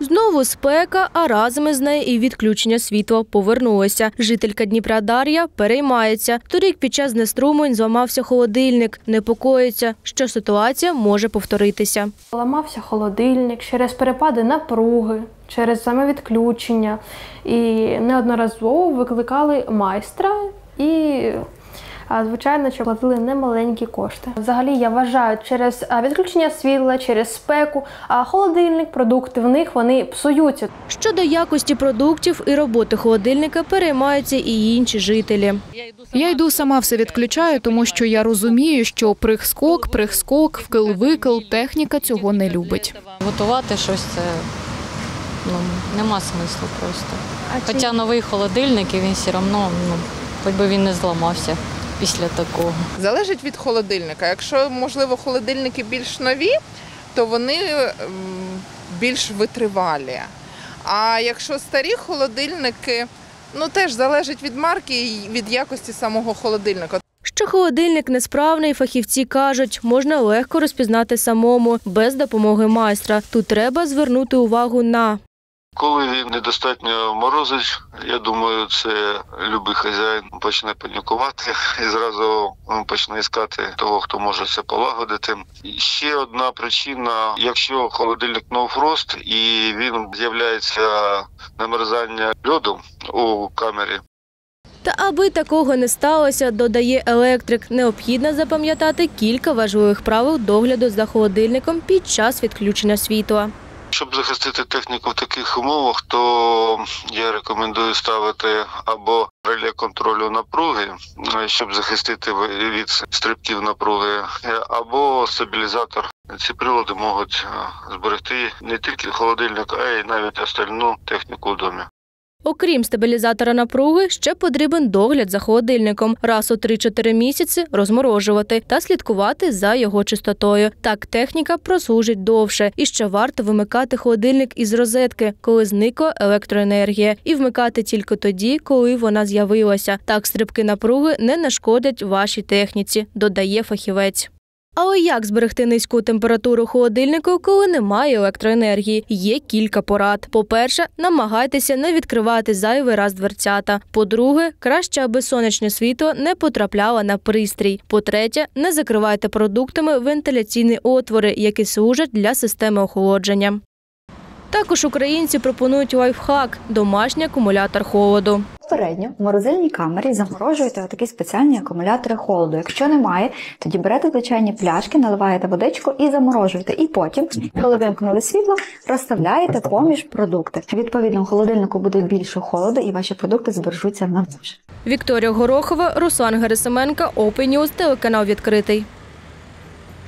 Знову спека, а разом із нею і відключення світла повернулося. Жителька Дніпра Дар'я переймається. Торік під час знеструмлень зламався холодильник. Непокоїться, що ситуація може повторитися. Ламався холодильник через перепади напруги, через саме відключення. І неодноразово викликали майстра і, звичайно, що платили немаленькі кошти. Взагалі, я вважаю, через відключення світла, через спеку, холодильник, продукти в них, вони псуються. Щодо якості продуктів і роботи холодильника переймаються і інші жителі. Я йду сама все відключаю, тому що я розумію, що прих-скок, вкил-викил, техніка цього не любить. Готувати щось – це нема смислу просто. Хоча новий холодильник, і він все одно, хоч би він не зламався після такого. Залежить від холодильника. Якщо, можливо, холодильники більш нові, то вони більш витривалі. А якщо старі холодильники, теж залежить від марки і від якості самого холодильника. Що холодильник несправний, фахівці кажуть, можна легко розпізнати самому, без допомоги майстра. Тут треба звернути увагу на... Коли він недостатньо морозить, я думаю, це любий хазяїн почне панікувати і зразу почне іскати того, хто може це полагодити. І ще одна причина, якщо холодильник ноу-фрост і він з'являється намерзання льоду у камері. Та аби такого не сталося, додає електрик, необхідно запам'ятати кілька важливих правил догляду за холодильником під час відключення світла. Щоб захистити техніку в таких умовах, то я рекомендую ставити або реле контролю напруги, щоб захистити від стрибків напруги, або стабілізатор. Ці прилади можуть зберегти не тільки холодильник, а й навіть остальну техніку в домі. Окрім стабілізатора напруги, ще потрібен догляд за холодильником. Раз у 3-4 місяці розморожувати та слідкувати за його чистотою. Так техніка прослужить довше. І ще варто вимикати холодильник із розетки, коли зникла електроенергія. І вмикати тільки тоді, коли вона з'явилася. Так стрибки напруги не нашкодять вашій техніці, додає фахівець. Але як зберегти низьку температуру холодильнику, коли немає електроенергії? Є кілька порад. По-перше, намагайтеся не відкривати зайвий раз дверцята. По-друге, краще, аби сонячне світло не потрапляло на пристрій. По-третє, не закривайте продуктами вентиляційні отвори, які служать для системи охолодження. Також українці пропонують лайфхак – домашній акумулятор холоду. Попередньо в морозильній камері заморожуєте отакі спеціальні акумулятори холоду. Якщо немає, тоді берете звичайні пляшки, наливаєте водичку і заморожуєте. І потім, коли вимкнули світло, розставляєте поміж продукти. Відповідно, у холодильнику буде більше холоду і ваші продукти збережуться надовше. Вікторія Горохова, Руслан Герасименко, Open News, телеканал «Відкритий».